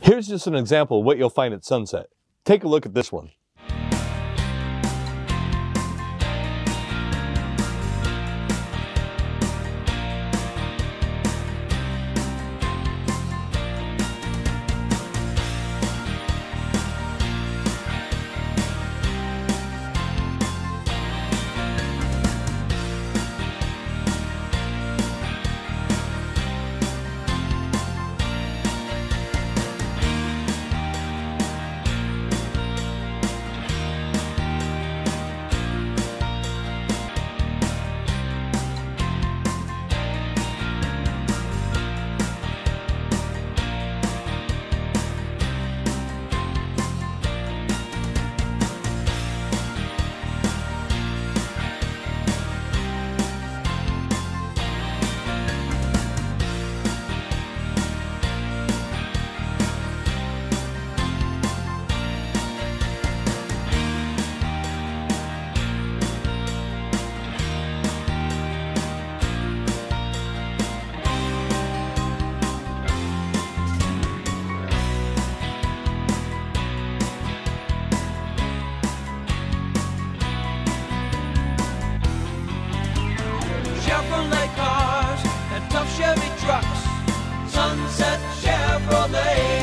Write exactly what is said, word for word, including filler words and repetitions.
Here's just an example of what you'll find at sunset. Take a look at this one. Chevrolet cars and tough Chevy trucks, Sunset Chevrolet.